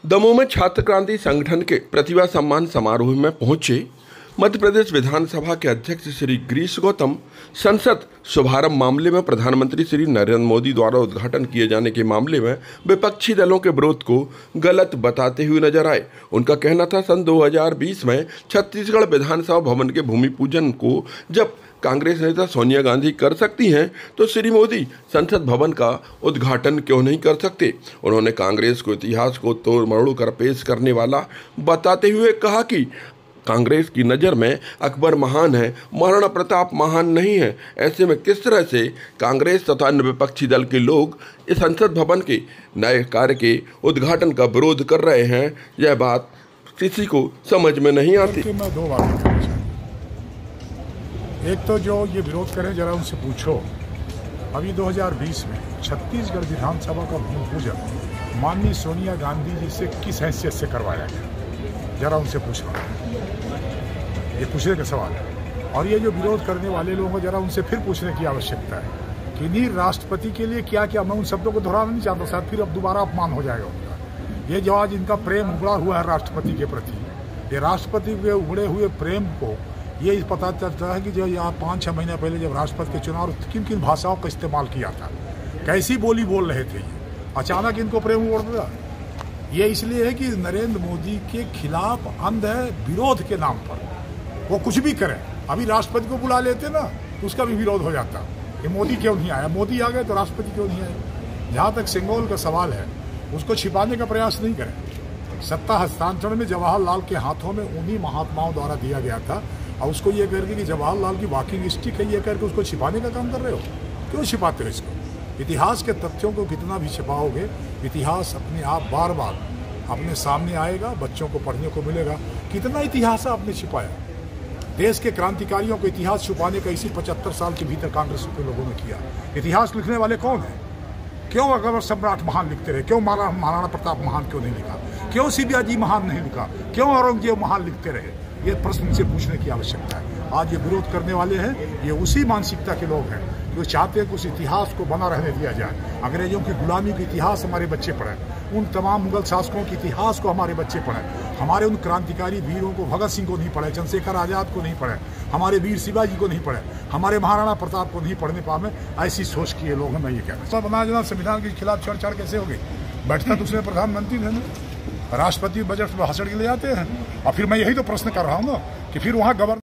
दमोह में छात्र क्रांति संगठन के प्रतिभा सम्मान समारोह में पहुंचे मध्य प्रदेश विधानसभा के अध्यक्ष श्री गिरीश गौतम संसद शुभारंभ मामले में प्रधानमंत्री श्री नरेंद्र मोदी द्वारा उद्घाटन किए जाने के मामले में विपक्षी दलों के विरोध को गलत बताते हुए नजर आए। उनका कहना था सन 2020 में छत्तीसगढ़ विधानसभा भवन के भूमि पूजन को जब कांग्रेस नेता सोनिया गांधी कर सकती हैं तो श्री मोदी संसद भवन का उद्घाटन क्यों नहीं कर सकते। उन्होंने कांग्रेस को इतिहास को तोड़ मरोड़ कर पेश करने वाला बताते हुए कहा कि कांग्रेस की नज़र में अकबर महान है, महाराणा प्रताप महान नहीं है। ऐसे में किस तरह से कांग्रेस तथा विपक्षी दल के लोग इस संसद भवन के नए कार्य के उद्घाटन का विरोध कर रहे हैं, यह बात किसी को समझ में नहीं आती। मैं दो बातें कहना चाहता हूं। एक तो जो ये विरोध करें जरा उनसे पूछो, अभी 2020 में छत्तीसगढ़ विधानसभा का भूमि पूजन माननीय सोनिया गांधी जी से किस हैसियत से करवाया गया, जरा उनसे पूछना। ये पूछने का सवाल है। और ये जो विरोध करने वाले लोगों को जरा उनसे फिर पूछने की आवश्यकता है कि नहीं राष्ट्रपति के लिए क्या क्या, मैं उन शब्दों को दोहराना नहीं चाहता, शायद फिर अब दोबारा अपमान हो जाएगा उनका। ये जो आज इनका प्रेम उगड़ा हुआ है राष्ट्रपति के प्रति, ये राष्ट्रपति के उगड़े हुए प्रेम को ये पता चलता है कि जो यहाँ 5-6 महीने पहले जब राष्ट्रपति के चुनाव किन किन भाषाओं का इस्तेमाल किया था, कैसी बोली बोल रहे थे, ये अचानक इनको प्रेम उगड़ गया। ये इसलिए है कि नरेंद्र मोदी के खिलाफ अंध है विरोध के नाम पर, वो कुछ भी करें। अभी राष्ट्रपति को बुला लेते ना तो उसका भी विरोध हो जाता, कि मोदी क्यों नहीं आया, मोदी आ गए तो राष्ट्रपति क्यों नहीं आए। जहाँ तक सिंगोल का सवाल है उसको छिपाने का प्रयास नहीं करें। सत्ता हस्तांतरण में जवाहरलाल के हाथों में उन्हीं महात्माओं द्वारा दिया गया था, और उसको ये करके कि जवाहरलाल की वॉकिंग स्टिक है, ये करके उसको छिपाने का काम कर रहे हो। क्यों छिपाते हो इसको? इतिहास के तथ्यों को कितना भी छिपाओगे, इतिहास अपने आप बार बार अपने सामने आएगा, बच्चों को पढ़ने को मिलेगा। कितना इतिहास आपने छिपाया? देश के क्रांतिकारियों को इतिहास छुपाने का इसी 75 साल के भीतर कांग्रेस के लोगों ने किया। इतिहास लिखने वाले कौन है? क्यों अकबर सम्राट महान लिखते रहे? क्यों महाराणा प्रताप महान क्यों नहीं लिखा? क्यों शिवाजी महान नहीं लिखा? क्यों औरंगजेब महान लिखते रहे? ये प्रश्न से पूछने की आवश्यकता है। आज ये विरोध करने वाले हैं, ये उसी मानसिकता के लोग हैं जो चाहते हैं कि उस इतिहास को बना रहने दिया जाए। अंग्रेजों की गुलामी का इतिहास हमारे बच्चे पढ़ें, उन तमाम मुगल शासकों के इतिहास को हमारे बच्चे पढ़ें, हमारे उन क्रांतिकारी वीरों को, भगत सिंह को नहीं पढ़े, चंद्रशेखर आजाद को नहीं पढ़े, हमारे वीर शिवाजी को नहीं पढ़े, हमारे महाराणा प्रताप को नहीं पढ़ने पावे। ऐसी सोच किए लोग हैं। मैं ये कहना बनाया जना संविधान के खिलाफ छेड़छाड़ कैसे हो गई? बैठता दूसरे प्रधानमंत्री थे ना, राष्ट्रपति बजट में भाषण के लिए आते हैं। और फिर मैं यही तो प्रश्न कर रहा हूँ ना कि फिर वहाँ गवर्नर